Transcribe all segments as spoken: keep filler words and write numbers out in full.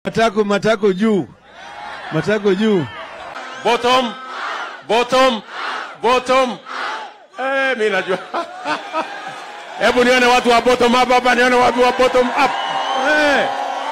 Matako matako juu. Matako juu. Bottom. Bottom. Bottom. Eh, mimi najua. Hebu nione watu wa bottom up hapa, nione watu wa bottom up. Eh.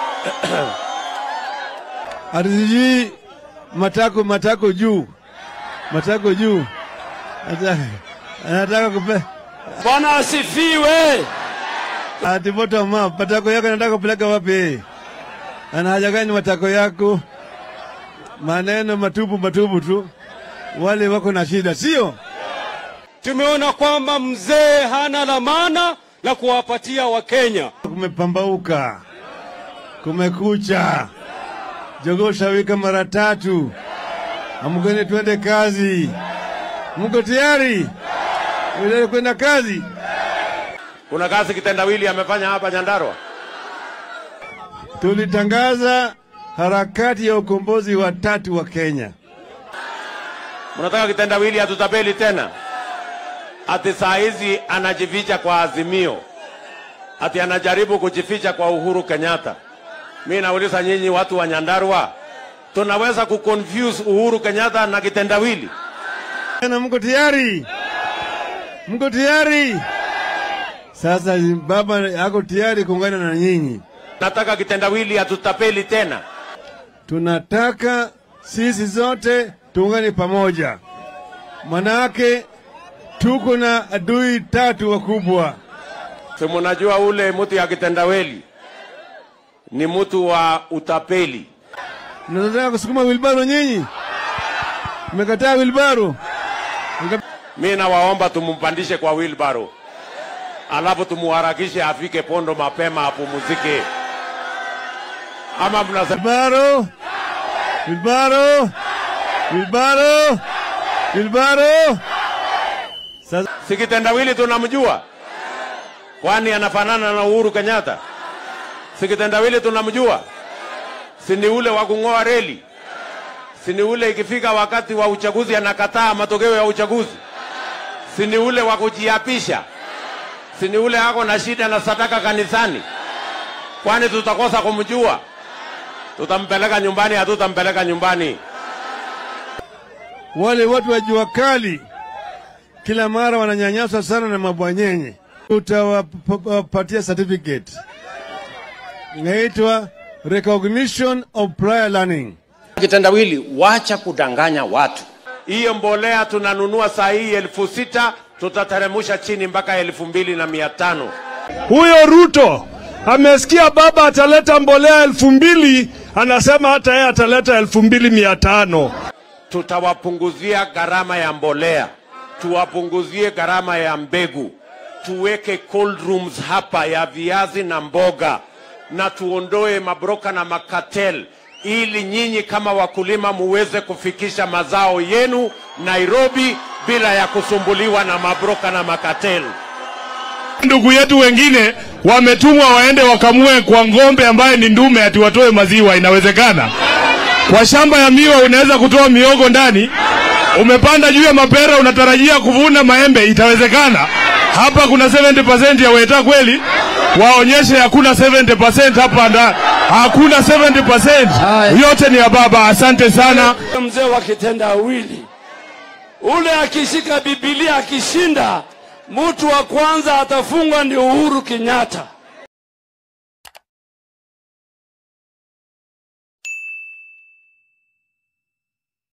Ardhi matako matako juu. Matako juu. Anataka kupe. Bwana asifiwe. Ati bottom up, matako yako anataka kupeleka wapi? Ana haja gani matako yako? Maneno matupu matupu tu. Wale wako na shida, sio? Tumeona kwamba mzee hana lamana la kuwapatia Wakenya. Kumepambauka. Kumekucha. Jogoo shawika mara tatu. Amgeni twende kazi. Mko tayari? Wewe kwenda kazi? Kuna kazi kitendawili amefanya hapa Nyandarua. Tulitangaza harakati ya ukombozi wa tatu wa Kenya. Mnataka kitendawili atutapeli tena? Ati saa hizi anajificha kwa Azimio. Ati anajaribu kujificha kwa Uhuru Kenyatta. Mimi nauliza nyinyi watu wa Nyandarua, tunaweza kuconfuse Uhuru Kenyatta na kitendawili? Na mko tayari? Mko tayari? Sasa baba yako tayari kuungana na nyinyi. Nataka kitendawili atutapeli tena. Tunataka sisi zote tuungane pamoja. Manake tuko na adui tatu wakubwa. Si mnajua ule mtu ya kitendawili ni mtu wa utapeli. Mnataka kusukuma wilbaro nyinyi? Mmekataa wilbaro? Mimi nawaomba tumumpandishe kwa wilbaro. Alafu tumuharakishe afike Pondo mapema apumzike. Ama mnasema wilbaro? Wilbaro? Wilbaro? Wilbaro? Sasa si kitendawili tunamjua? Kwani anafanana na Uhuru Kenyatta? Si kitendawili tunamjua? Si ni ule wa kung'oa reli? Si ni ule ikifika wakati wa uchaguzi anakataa matokeo ya uchaguzi? Si ni ule wa kujiapisha? Si ni ule ako na shida na sadaka kanisani? Kwani tutakosa kumjua? Tutampeleka nyumbani, hatutampeleka nyumbani. Wale watu wa jua kali kila mara wananyanyaswa sana na mabwanyenye. Tutawapatia certificate. Inaitwa recognition of prior learning. Kitendawili, wacha kudanganya watu. Hiyo mbolea tunanunua saa hii elfu sita, tutateremusha chini mpaka elfu mbili na mia tano. Huyo Ruto amesikia baba ataleta mbolea elfu mbili, anasema hata yeye ataleta elfu mbili mia tano. Tutawapunguzia gharama ya mbolea, tuwapunguzie gharama ya mbegu, tuweke cold rooms hapa ya viazi na mboga, na tuondoe mabroka na makatel, ili nyinyi kama wakulima muweze kufikisha mazao yenu Nairobi bila ya kusumbuliwa na mabroka na makatel. Ndugu yetu wengine wametumwa waende wakamue kwa ng'ombe ambaye ni ndume ati watoe maziwa. Inawezekana? Kwa shamba ya miwa unaweza kutoa miogo ndani. Umepanda juu ya mapera unatarajia kuvuna maembe. Itawezekana? Hapa kuna seventy percent ya weta kweli? Waonyeshe hakuna seventy percent hapa ndani. Hakuna seventy percent. Yote ni ya baba. Asante sana. Mzee wa kitendawili. Ule akishika Biblia akishinda, mtu wa kwanza atafungwa ni Uhuru Kenyatta.